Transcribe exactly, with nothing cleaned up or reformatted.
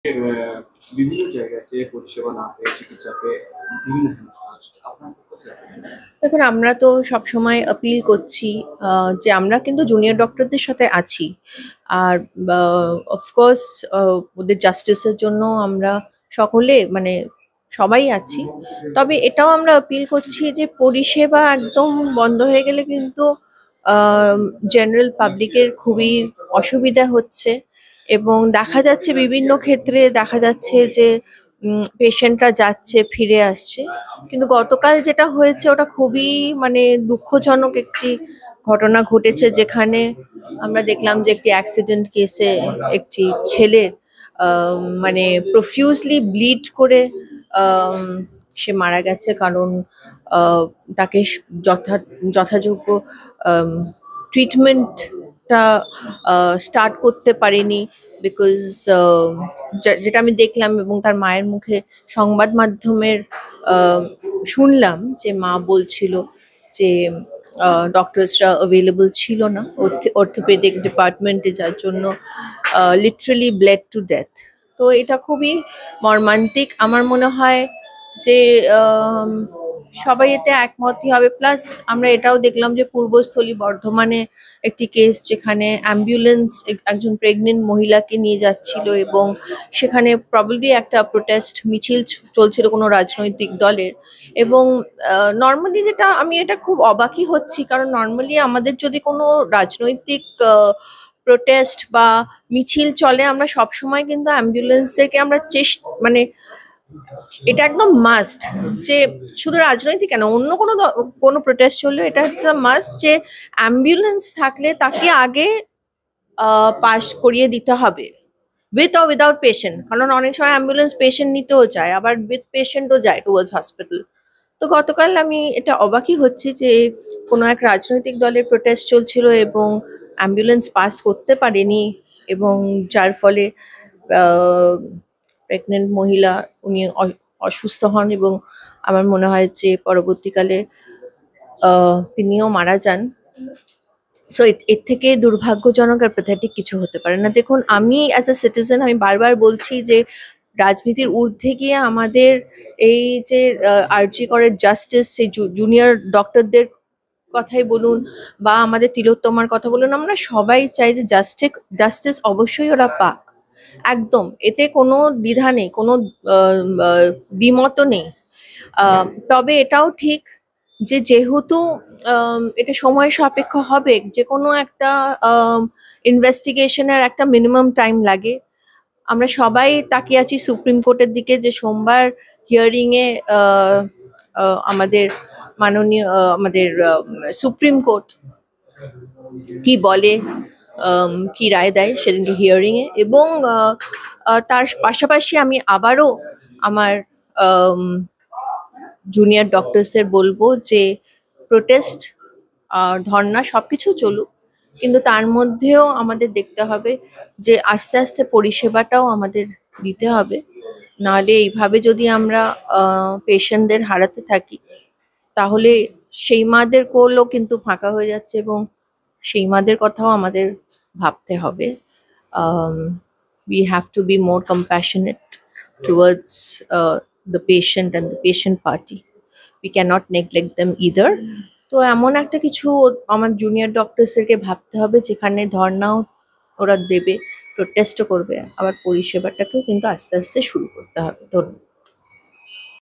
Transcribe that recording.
এ বিভিন্ন জায়গাতে পরিষেবা না পেয়ে চিকিৎসা পেয়ে বিভিন্ন হেনস্থা হচ্ছে। আপনার পক্ষ থেকে দেখুন, আমরা তো সবসময় আপিল করছি আহ, যে আমরা কিন্তু জুনিয়র ডক্টরদের সাথে আছি। আর অফকোর্স ওদের জাস্টিসের জন্য আমরা সকলে মানে সবাই আছি। তবে এটাও আমরা আপিল করছি যে পরিষেবা একদম বন্ধ হয়ে গেলে কিন্তু জেনারেল পাবলিকের খুবই অসুবিধা হচ্ছে। এবং দেখা যাচ্ছে বিভিন্ন ক্ষেত্রে দেখা যাচ্ছে যে পেশেন্টরা যাচ্ছে ফিরে আসছে। কিন্তু গতকাল যেটা হয়েছে ওটা খুবই মানে দুঃখজনক একটি ঘটনা ঘটেছে, যেখানে আমরা দেখলাম যে একটি অ্যাক্সিডেন্ট কেসে একটি ছেলের আহ, মানে প্রফিউজলি ব্লিড করে আম, সে মারা গেছে, কারণ আহ, তাকে স- যথা যথাযোগ্য ট্রিটমেন্টটা স্টার্ট করতে পারেনি। বিকজ যেটা আমি দেখলাম এবং তার মায়ের মুখে সংবাদ মাধ্যমের আহ, শুনলাম যে মা বলছিল যে ডক্টরসরা অ্যাভেলেবল ছিল না অর্থোপেডিক ডিপার্টমেন্টে, যার জন্য লিটারালি ব্লেড টু ডেথ। তো এটা খুবই মর্মান্তিক। আমার মনে হয় যে আম, সবাই এতে একমতই হবে। প্লাস আমরা এটাও দেখলাম যে পূর্বস্থলী বর্ধমানে একটি কেস, যেখানে অ্যাম্বুলেন্স একজন প্রেগনেন্ট মহিলাকে নিয়ে যাচ্ছিল এবং সেখানে প্রবাবলি একটা প্রোটেস্ট মিছিল চ- চলছিল কোনো রাজনৈতিক দলের। এবং নর্মালি যেটা আমি এটা খুব অবাকই হচ্ছি, কারণ নর্মালি আমাদের যদি কোনো রাজনৈতিক প্রোটেস্ট বা মিছিল চলে, আমরা সবসময় কিন্তু অ্যাম্বুলেন্সকে আমরা চেষ্টা মানে এটা একদম মাস্ট যে শুধু রাজনৈতিক কেন, অন্য কোনো দ- কোনো প্রোটেস্ট চললেও এটা একটা মাস্ট যে অ্যাম্বুলেন্স থাকলে তাকে আগে পাস করিয়ে দিতে হবে, উইথ অর উইদাউট পেশেন্ট। কারণ অনেক সময় অ্যাম্বুলেন্স পেশেন্ট নিতেও যায়, আবার উইথ পেশেন্টও যায় টুয়ার্ডস হসপিটাল। তো গতকাল আমি এটা অবাকই হচ্ছে যে কোনো এক রাজনৈতিক দলের প্রোটেস্ট চলছিল এবং অ্যাম্বুলেন্স পাস করতে পারেনি, এবং যার ফলে প্রেগনেন্ট মহিলা উনি অ- অসুস্থ হন এবং আমার মনে হয় যে পরবর্তীকালে আহ, তিনিও মারা যান। সো এর থেকে দুর্ভাগ্যজনক আর প্যাথেটিক কিছু হতে পারে না। দেখুন, আমি অ্যাজ এ সিটিজেন আমি বারবার বলছি যে রাজনীতির ঊর্ধ্বে গিয়ে আমাদের এই যে আরজি করের জাস্টিস, সেই জুনিয়র ডক্টরদের কথাই বলুন বা আমাদের তিলোত্তমার কথা বলুন, আমরা সবাই চাই যে জাস্টিস জাস্টিস অবশ্যই ওরা পাক। একদম এতে কোনো দ্বিধা নেই, কোনো আহ, আহ, দ্বিমত নেই। আহ, তবে এটাও ঠিক যে যেহেতু আম, এটা সময় সাপেক্ষ হবে, যে কোনো একটা ইনভেস্টিগেশনের একটা মিনিমাম টাইম লাগে। আমরা সবাই তাকিয়ে আছি সুপ্রিম কোর্টের দিকে, যে সোমবার হিয়ারিং এ আহ, আহ, আমাদের মাননীয় আহ, আমাদের সুপ্রিম কোর্ট কি বলে, আম, কি রায় দেয় সেদিনকে হিয়ারিং এ। এবং আহ, আহ, তার পাশাপাশি আমি আবারও আমার জুনিয়র ডক্টরসদের বলবো যে প্রোটেস্ট আর ধর্ণা সবকিছু চলুক, কিন্তু তার মধ্যেও আমাদের দেখতে হবে যে আস্তে আস্তে পরিষেবাটাও আমাদের দিতে হবে। নাহলে এইভাবে যদি আমরা পেশেন্টদের হারাতে থাকি, তাহলে সেই মাদের কোলও কিন্তু ফাঁকা হয়ে যাচ্ছে এবং সেই মাদের কথাও আমাদের ভাবতে হবে। um, we have to be more compassionate towards uh, the patient and the patient party. We cannot neglect them either. তো এমন একটা কিছু আমার জুনিয়র ডক্টরসদেরকে ভাবতে হবে, যেখানে ধর্নাও ওরা দেবে, প্রোটেস্টও করবে, আবার পরিষেবাটাকেও কিন্তু আস্তে আস্তে শুরু করতে হবে। ধন্যবাদ।